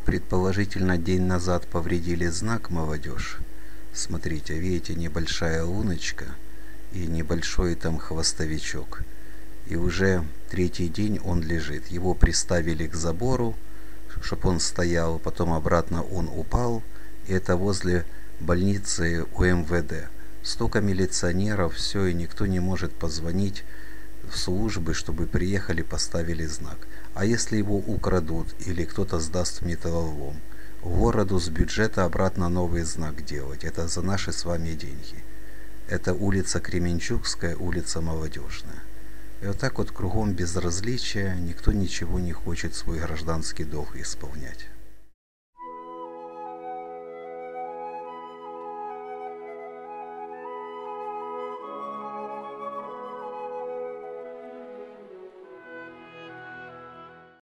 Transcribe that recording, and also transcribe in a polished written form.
Предположительно, день назад повредили знак, молодежь. Смотрите, видите, небольшая луночка и небольшой там хвостовичок. И уже третий день он лежит. Его приставили к забору, чтобы он стоял, потом обратно он упал. И это возле больницы УМВД. Столько милиционеров, все, и никто не может позвонить в службы, чтобы приехали, поставили знак. А если его украдут или кто-то сдаст в металлолом, городу с бюджета обратно новый знак делать. Это за наши с вами деньги. Это улица Кременчугская, улица Молодежная. И вот так вот кругом безразличия, никто ничего не хочет свой гражданский долг исполнять.